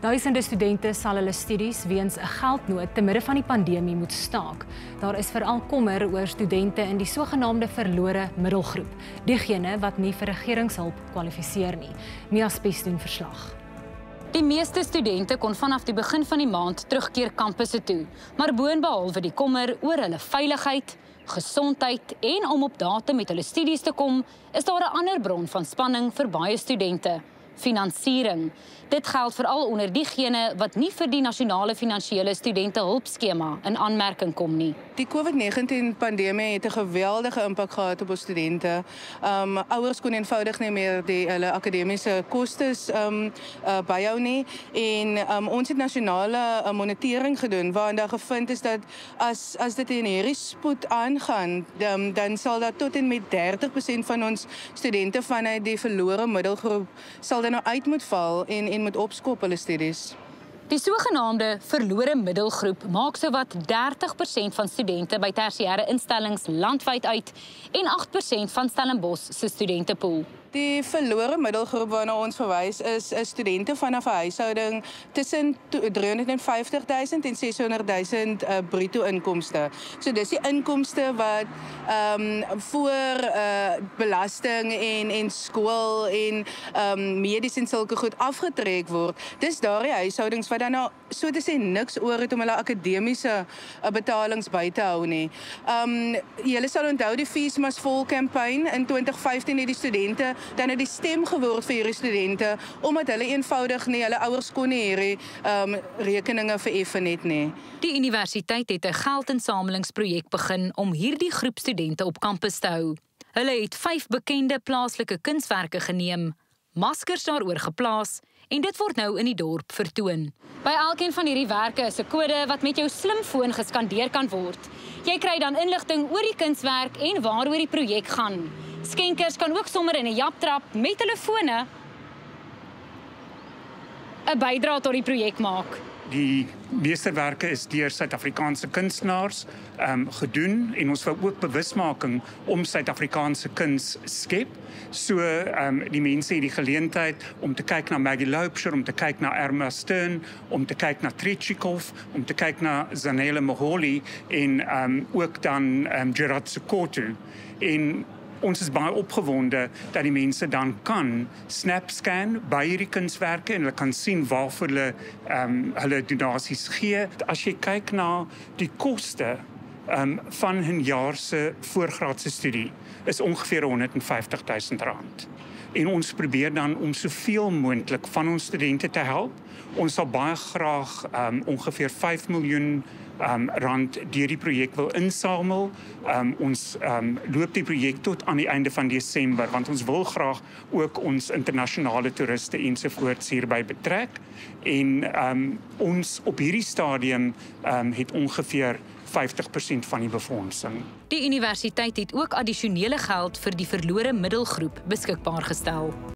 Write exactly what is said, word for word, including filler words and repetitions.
Duisende studente sal hulle studies weens 'n geldnood te midde van die pandemie moet staak. Daar is veral kommer oor studente in die sogenaamde verlore middelgroep, diegene wat nie vir regeringshulp kwalifiseer nie. Mia Spies doen verslag. Die meeste studente kon vanaf die begin van die maand terugkeer kampusse toe, maar boonbehalwe die kommer oor hulle veiligheid, gesondheid en om op datum met hulle studies te kom, is daar 'n ander bron van spanning vir baie studente: finansiering. Dit geld veral onder diegene wat nie vir die nasionale finansiële studentehulpskema in aanmerking kom nie. Die COVID negentien pandemie het 'n geweldige impak gehad op ons studente. Um ouers kon eenvoudig nie meer die hulle akademiese kostes um uh, byhou nie en um ons het nasionale uh, monitering gedoen waarin daar gevind is dat as as dit in hierdie spoed aangaan, um, dan sal dat tot en met dertig persent van ons studente vanuit die verlore middelgroep sal dan nou uit moet val en en moet opskop hulle studies. Die sogenaamde verlore middelgroep maak sowat dertig persent van studente by tersiêre instellings landwyd uit en agt persent van Stellenbosch se studentepool. Die verlore middelgroep waarna ons verwys is, is studente vanaf 'n huishouding tussen driehonderdvyftigduisend en seshonderdduisend uh, bruto inkomste. So dis die inkomste wat um, voor uh, belasting en en skool en um, medies en sulke goed afgetrek word. Dis daardie huishoudings wat dan nou so te sê niks oor het om hulle akademiese uh, betalings by te hou nie. Um, julle sal onthou die Fees Must Fall campaign in twintig vyftien het die studente dan het die stem geword vir hierdie studente, omdat hulle eenvoudig nie, hulle ouers kon nie hierdie um, rekeninge vereffen het nie. Die universiteit het 'n geldinsamelingsprojek begin om hierdie groep studente op kampus te hou. Hulle het vyf bekende plaaslike kunswerke geneem, maskers daaroor geplaas en dit word nou in die dorp vertoon. By elkeen van hierdie werke is 'n kode wat met jou slimfoon geskandeer kan word. Jy kry dan inligting oor die kunswerk en waaroor die projek gaan. Skenkers kan ook sommer in 'n japtrap met hulle fone 'n bydrae tot die projek maak. Die meesterwerke is deur Suid-Afrikaanse kunstenaars um, gedoen en ons wil ook bewusmaking om Suid-Afrikaanse kuns skep. So um, die mense het die geleentheid om te kyk na Maggie Loubser, om te kyk na Irma Stern, om te kyk na Tretyakov, om te kyk na Zanele Moholi en um, ook dan um, Gerard Sekoto. En ons is baie opgewonde dat die mense dan kan snapscan by hierdie kunswerke en hulle kan sien waarvoor hulle um, hulle donasies gee. As jy kyk na die koste um, van 'n jaar se voorgraadse studie, is ongeveer honderdvyftigduisend rand. En ons probeer dan om soveel moontlik van ons studente te help. Ons sal baie graag um, ongeveer vyf miljoen Um, rand deur die projek wil insamel. Um, ons um, loop die projek tot aan die einde van Desember, want ons wil graag ook ons internasionale toeriste ensovoorts hierby betrek. En um, ons op hierdie stadium um, het ongeveer vyftig persent van die befondsing. Die universiteit het ook addisionele geld vir die verlore middelgroep beskikbaar gestel.